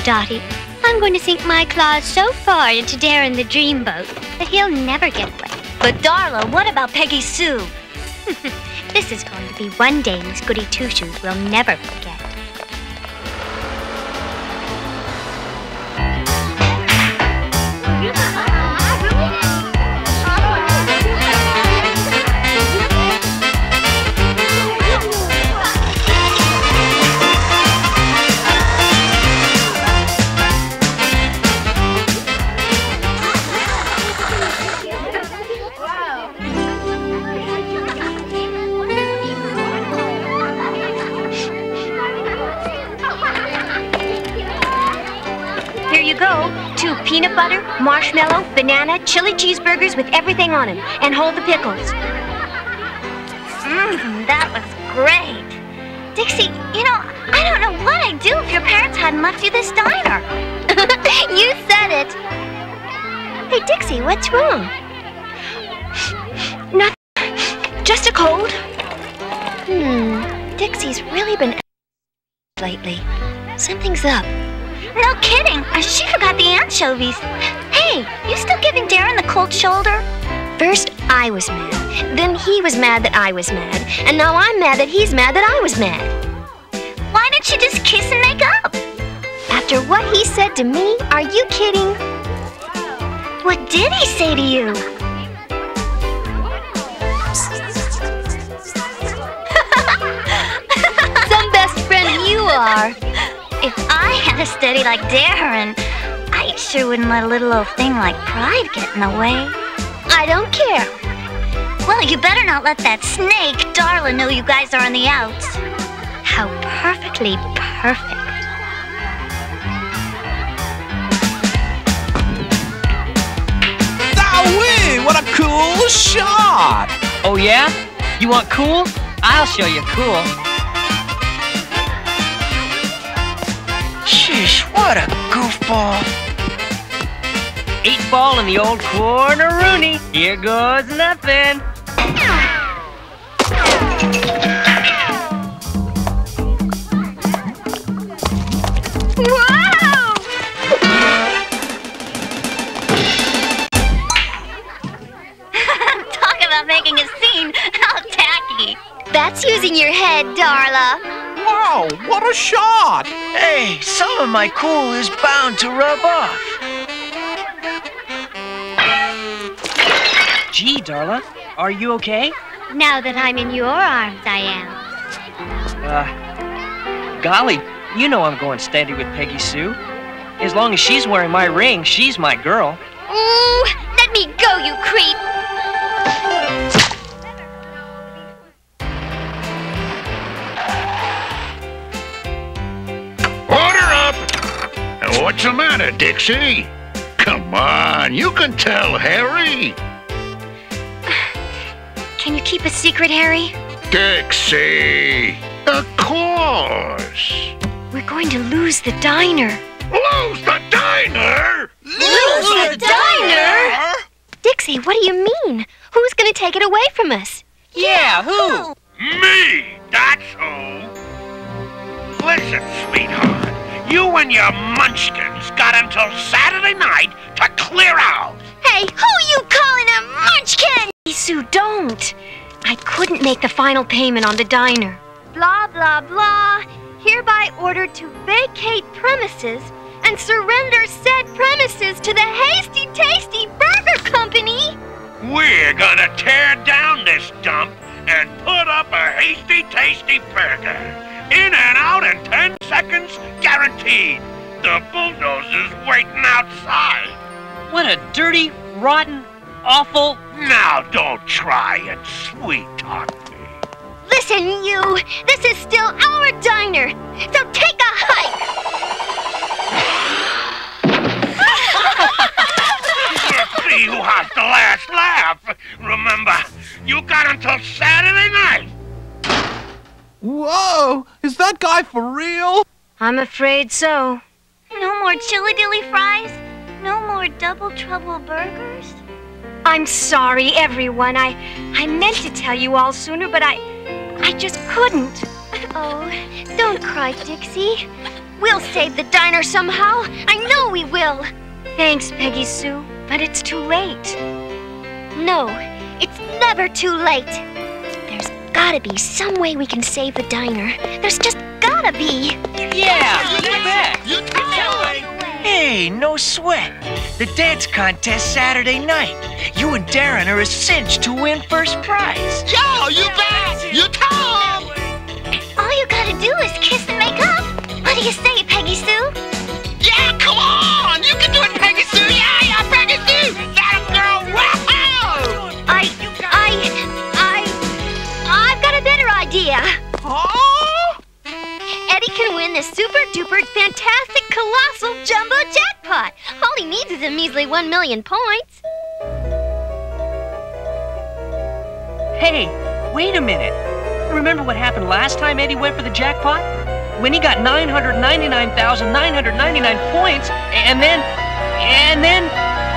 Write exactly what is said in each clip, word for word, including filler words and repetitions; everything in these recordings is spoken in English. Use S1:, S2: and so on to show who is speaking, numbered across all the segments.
S1: Dottie. I'm going to sink my claws so far into Darren the dreamboat that he'll never get away.
S2: But Darla, what about Peggy Sue?
S1: This is going to be one day Miss Goody Two-Shoes will never forget.
S2: Two peanut butter, marshmallow, banana, chili cheeseburgers with everything on them. And hold the pickles.
S3: Mmm, that was great. Dixie, you know, I don't know what I'd do if your parents hadn't left you this diner.
S2: You said it. Hey, Dixie, what's wrong? Nothing. Just a cold. Hmm, Dixie's really been lately. Something's up.
S3: No kidding. She forgot the anchovies. Hey, you still giving Darren the cold shoulder?
S2: First, I was mad. Then he was mad that I was mad. And now I'm mad that he's mad that I was mad.
S3: Why didn't you just kiss and make up?
S2: After what he said to me? Are you kidding?
S3: What did he say to you?
S2: Some best friend you are.
S3: If I had a steady like Darren, I sure wouldn't let a little old thing like pride get in the way.
S2: I don't care.
S3: Well, you better not let that snake, Darla, know you guys are on the outs.
S1: How perfectly perfect.
S4: Wowee! What a cool shot!
S5: Oh yeah? You want cool? I'll show you cool.
S6: Sheesh, what a goofball.
S5: Eight ball in the old corner, Rooney. Here goes nothing.
S2: Wow!
S3: Talk about making a scene. How tacky.
S2: That's using your head, Darla.
S4: Wow, what a shot!
S6: Hey, some of my cool is bound to rub off.
S5: Gee, Darla, are you okay?
S1: Now that I'm in your arms, I am.
S5: Uh, golly, you know I'm going steady with Peggy Sue. As long as she's wearing my ring, she's my girl.
S2: Ooh, let me go, you creep!
S7: Order up! What's the matter, Dixie? Come on, you can tell Harry.
S2: Can you keep a secret, Harry?
S7: Dixie! Of course!
S2: We're going to lose the diner.
S7: Lose the diner?
S2: Lose the diner? Dixie, what do you mean? Who's going to take it away from us?
S5: Yeah, who?
S7: Me! That's who! Listen, sweetheart. You and your munchkins got until Saturday night to clear out.
S2: Hey, who you calling a munchkin? Sue, don't. I couldn't make the final payment on the diner. Blah, blah, blah. Hereby ordered to vacate premises and surrender said premises to the Hasty Tasty Burger Company.
S7: We're gonna tear down this dump and put up a Hasty Tasty Burger. In and out in ten seconds, guaranteed. The bulldozer's waiting outside.
S5: What a dirty, rotten, awful...
S7: Now don't try and sweet-talk me.
S2: Listen, you. This is still our diner, so take a hike.
S7: We'll see who has the last laugh. Remember, you got until Saturday night.
S4: Whoa! Is that guy for real?
S2: I'm afraid so.
S3: No more chili dilly fries? No more double trouble burgers?
S2: I'm sorry, everyone. I I meant to tell you all sooner, but I I just couldn't. Oh, don't cry, Dixie. We'll save the diner somehow. I know we will. Thanks, Peggy Sue, but it's too late. No, it's never too late. There's gotta be some way we can save the diner. There's just gotta be.
S5: Yeah, you bet.
S6: You Hey, no sweat. The dance contest Saturday night. You and Darren are a cinch to win first prize.
S8: Yo, you bet! You come!
S3: All you gotta do is kiss and make up. What do you say, Peggy Sue?
S8: Yeah, come on! You can do it, Peggy Sue! Yeah, yeah, Peggy Sue! That girl, wow!
S2: I, I, I, I've got a better idea.
S8: Oh?
S2: Eddie can win this super duper fantastic colossal jumbo jackpot. All he needs is a measly one million points.
S5: Hey, wait a minute. Remember what happened last time Eddie went for the jackpot? When he got nine hundred ninety-nine thousand nine hundred ninety-nine points, and then, and then...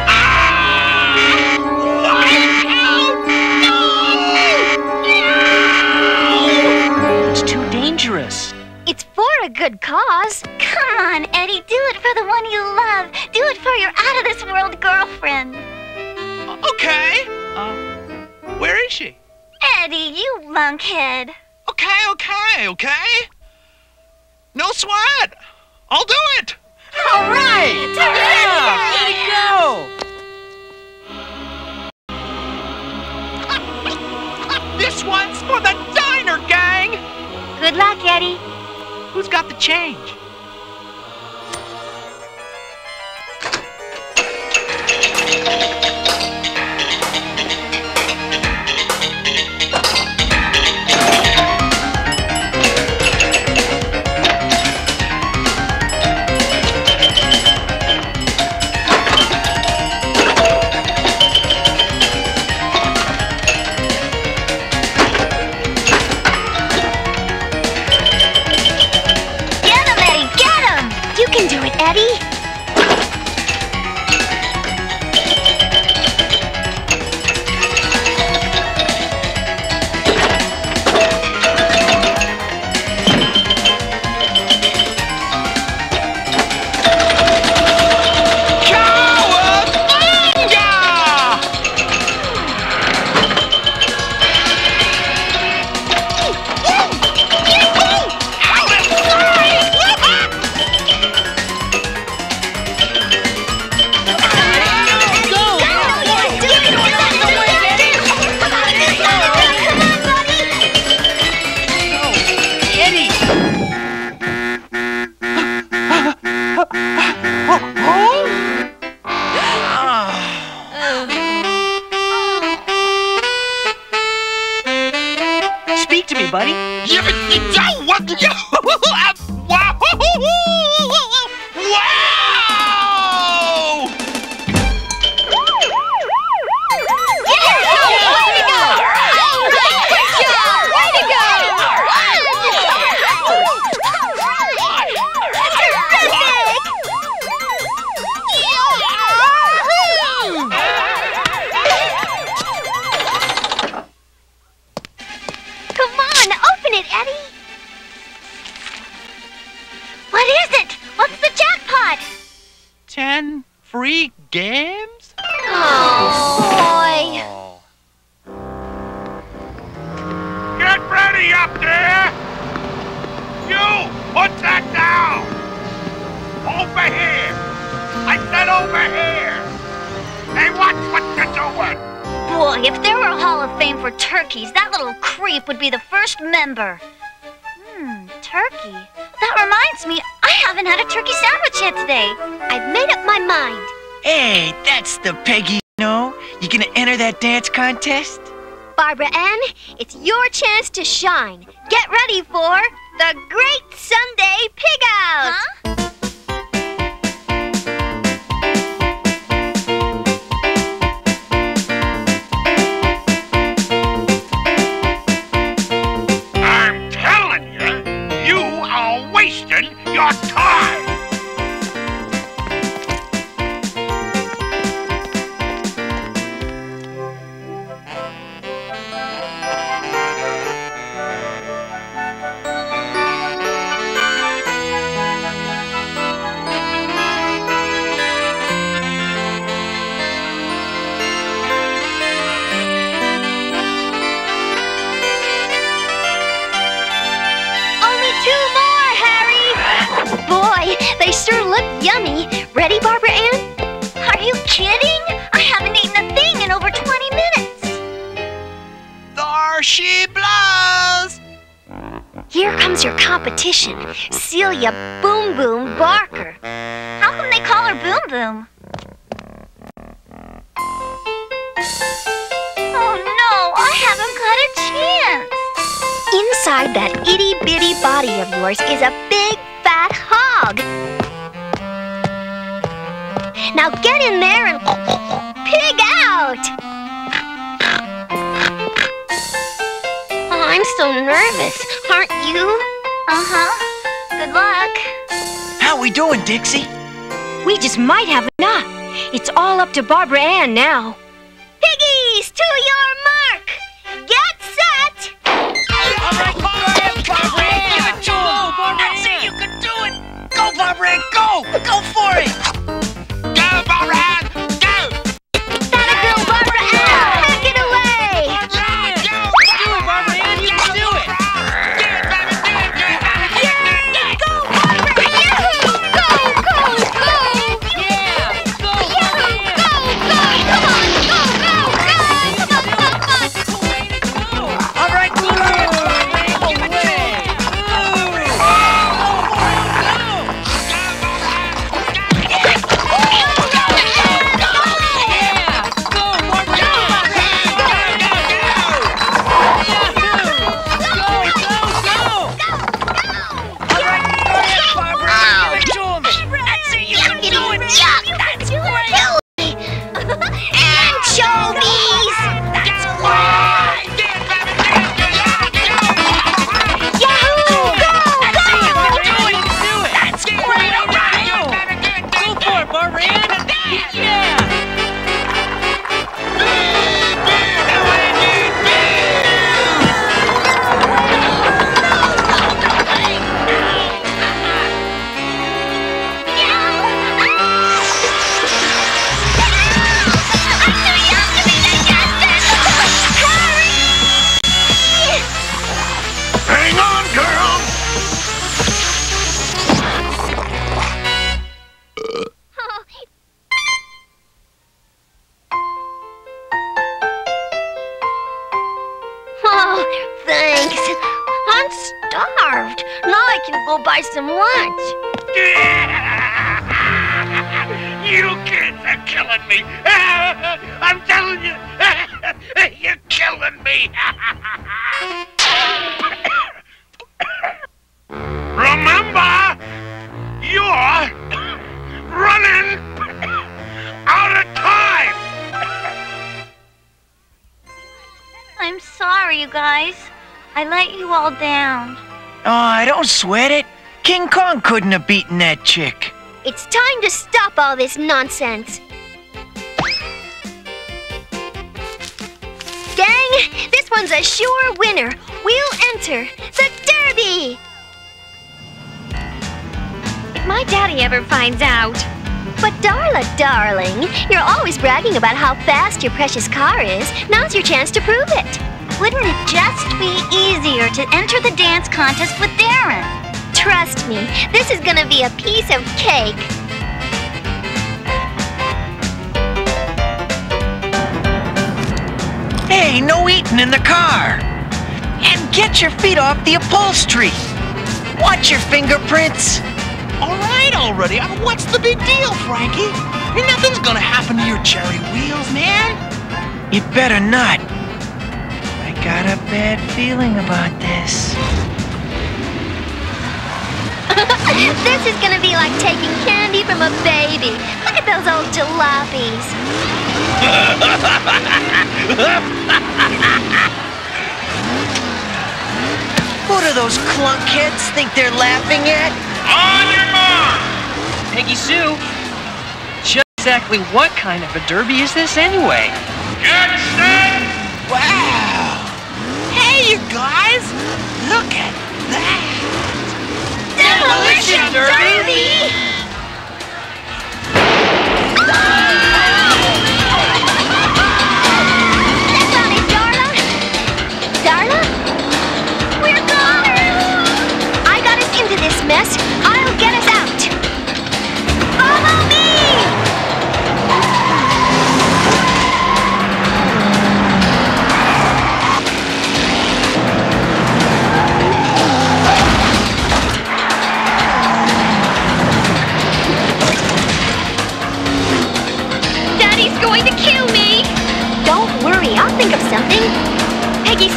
S5: It's too dangerous.
S2: It's for a good cause.
S3: Come on, Eddie, do it for the one you love. Do it for your out-of-this-world girlfriend.
S4: Okay. Uh, where is she?
S3: Eddie, you lunkhead.
S4: Okay, okay, okay. No sweat. I'll do it.
S5: All right! Yeah! Way to go!
S4: This one's for the diner gang.
S2: Good luck, Eddie.
S4: Who's got the change?
S2: Eddie?
S5: Speak to me, buddy.
S8: You, you don't what you wow! Wow!
S2: Eddie? What is it? What's the jackpot?
S4: Ten free games?
S2: Oh, boy.
S7: Get ready up there! You, put that down! Over here! I said over here! Hey, watch what you're doing!
S3: Boy, if there were a Hall of Fame for turkeys, that little creep would be the first member. Hmm, turkey. That reminds me, I haven't had a turkey sandwich yet today.
S2: I've made up my mind.
S6: Hey, that's the Peggy, you know. You gonna enter that dance contest?
S2: Barbara Ann, it's your chance to shine. Get ready for the Great Sunday Pig Out!
S3: Huh?
S7: Wasting your time!
S2: boy, they sure look yummy. Ready, Barbara Ann?
S3: Are you kidding? I haven't eaten a thing in over twenty minutes.
S8: There she blows!
S2: Here comes your competition, Celia Boom Boom Barker.
S3: How come they call her Boom Boom? Oh no, I haven't got a chance.
S2: Inside that itty-bitty body of yours is a big, fat hog. Now get in there and pig out! Oh, I'm so nervous, aren't you?
S3: Uh-huh. Good luck.
S6: How we doing, Dixie?
S2: We just might have enough. It's all up to Barbara Ann now. Piggies, to your mark! Get set!
S6: All right, Barbara Ann, Barbara Ann, give it to him! That's it, you can do it! Go, Barbara Ann, go! Go for it!
S8: Go, Barbara Ann! Go!
S2: That'll go, Barbara Ann! Pack it away!
S8: Go, go,
S5: Do it, Barbara Ann, you can do it!
S8: do it, baby, do it, do it, baby, do it, do it, do it.
S2: Go, Barbara Ann! Go, go, go!
S5: Yeah! Go, Barbara Ann!
S2: Go, go! Come on, go, go, go! Come on, come on!
S5: Way to go!
S6: All right, Barbara Ann, Barbara Ann, give it to him!
S2: Oh, thanks. I'm starved. Now I can go buy some lunch.
S7: You kids are killing me. I'm telling you, you're killing me. Remember, you're running out of time.
S3: I'm sorry, you guys. I let you all down.
S6: Oh, don't sweat it. King Kong couldn't have beaten that chick.
S2: It's time to stop all this nonsense. Gang, this one's a sure winner. We'll enter the Derby.
S1: If my daddy ever finds out.
S2: But Darla, darling, you're always bragging about how fast your precious car is. Now's your chance to prove it.
S3: Wouldn't it just be easier to enter the dance contest with Darren?
S2: Trust me, this is gonna be a piece of cake.
S6: Hey, no eating in the car. And get your feet off the upholstery. Watch your fingerprints.
S4: All right, already. I mean, what's the big deal, Frankie? I mean, nothing's gonna happen to your cherry wheels, man.
S6: You better not. I got a bad feeling about this.
S2: This is gonna be like taking candy from a baby. Look at those old jalopies.
S6: Who do those clunkheads think they're laughing at?
S7: On your mark.
S5: Peggy Sue, just exactly what kind of a derby is this anyway?
S7: Get set.
S4: Wow. Hey, you guys. Look at that.
S2: Demolition Derby! That's on it, Darla. Darla? We're gone! I got us into this mess. I'll get us out.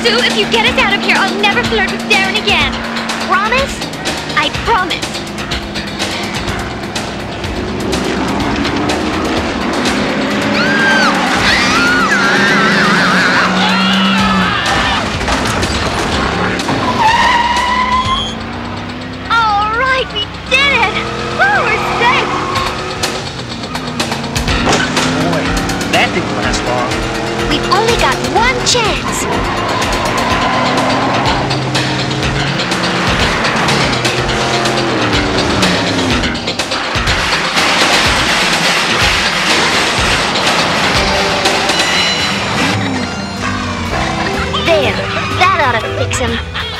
S1: Sue, if you get us out of here, I'll never flirt with Darren again.
S2: Promise?
S1: I promise.
S2: All right, we did it! Oh, we're safe!
S5: Boy, that didn't last long.
S2: We've only got one chance. There, that ought to fix him.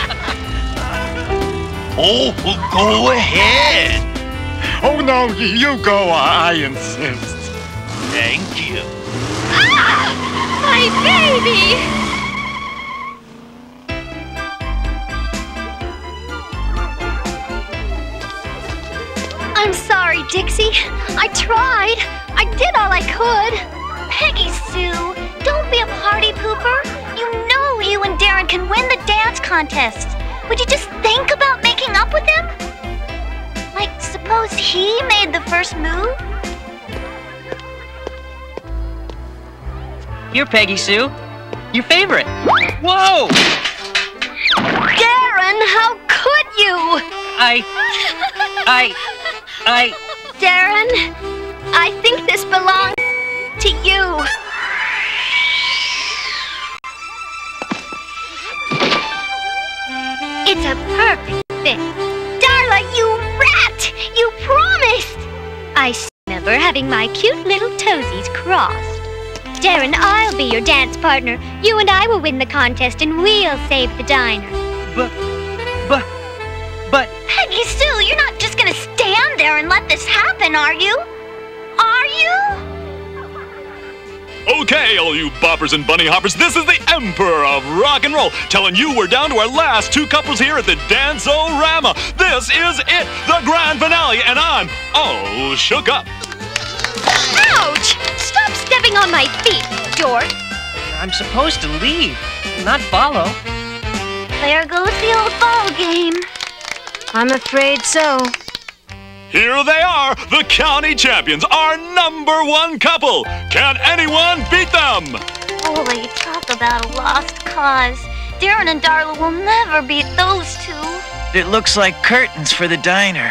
S7: Oh, go ahead.
S9: Oh, no, you go, I insist.
S7: Thank you.
S1: My baby!
S2: I'm sorry, Dixie. I tried. I did all I could.
S3: Peggy Sue, don't be a party pooper. You know you and Darren can win the dance contest. Would you just think about making up with him? Like, suppose he made the first move?
S5: Here, Peggy Sue. Your favorite. Whoa!
S2: Darren, how could you?
S5: I... I... I...
S2: Darren, I think this belongs to you.
S1: It's a perfect fit.
S2: Darla, you rat! You promised!
S1: I s- remember having my cute little toesies crossed. Darren, I'll be your dance partner. You and I will win the contest and we'll save the diner.
S5: But... But... But...
S3: Peggy Sue, you're not just gonna stand there and let this happen, are you? Are you?
S10: Okay, all you boppers and bunny hoppers, this is the Emperor of Rock and Roll, telling you we're down to our last two couples here at the Dance-O-Rama. This is it, the grand finale, and I'm all shook up.
S1: Ouch! Stop stepping on my feet, dork.
S5: I'm supposed to leave, not follow.
S3: There goes the old ball game.
S2: I'm afraid so.
S10: Here they are, the county champions, our number one couple. Can anyone beat them?
S3: Holy, talk about a lost cause. Darren and Darla will never beat those two.
S6: It looks like curtains for the diner.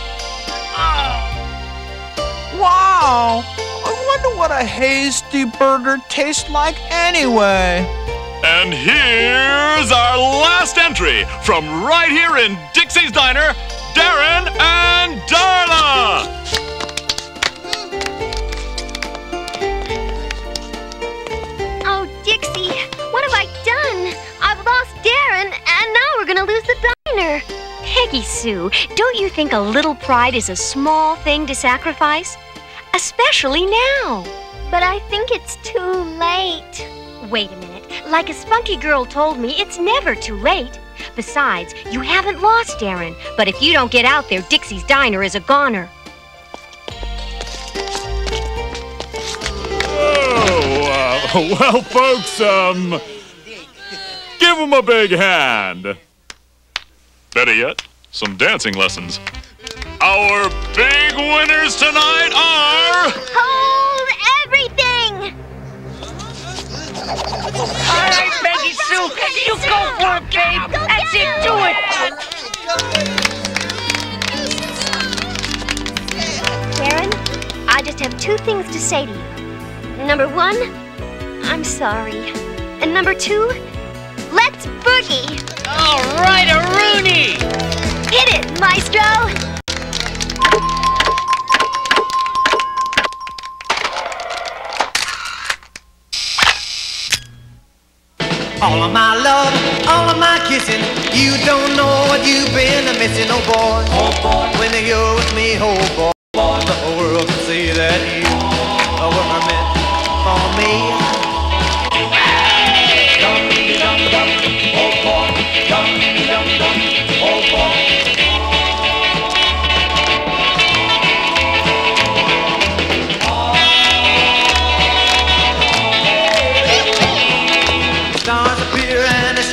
S4: Wow! I wonder what a hasty burger tastes like anyway.
S10: And here's our last entry from right here in Dixie's Diner, Darren and Darla!
S2: Oh, Dixie, what have I done? I've lost Darren, and now we're gonna lose the diner.
S1: Peggy Sue, don't you think a little pride is a small thing to sacrifice? Especially now.
S2: But I think it's too late.
S1: Wait a minute. Like a spunky girl told me, it's never too late. Besides, you haven't lost Darren. But if you don't get out there, Dixie's Diner is a goner.
S10: Oh, uh, well, folks, um, give them a big hand. Better yet, some dancing lessons. Our big winners tonight are...
S2: Hold everything!
S5: All right, Peggy Sue, you go for it, babe. That's it, do it.
S2: Darren, I just have two things to say to you. Number one, I'm sorry. And number two, let's boogie.
S5: All right, a Rooney.
S2: Hit it, maestro!
S11: All of my love, all of my kissing, you don't know what you've been missing, oh boy. Oh boy. When you're with me, oh boy, the whole world can see that you were meant for me. Dum-dum-dum, oh boy, dum-dum-dum, oh boy. Stars appear and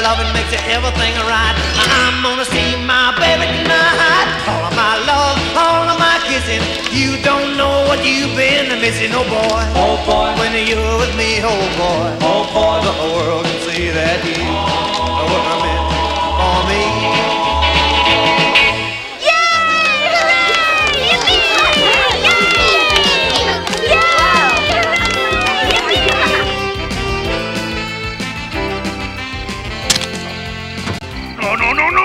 S11: loving makes everything right. I'm gonna see my baby tonight. All of my love, all of my kissing. You don't know what you've been missing, oh boy. Oh boy. When you're with me, oh boy. Oh boy. The whole world can see that you are what I meant for me.
S7: No, no, no, no!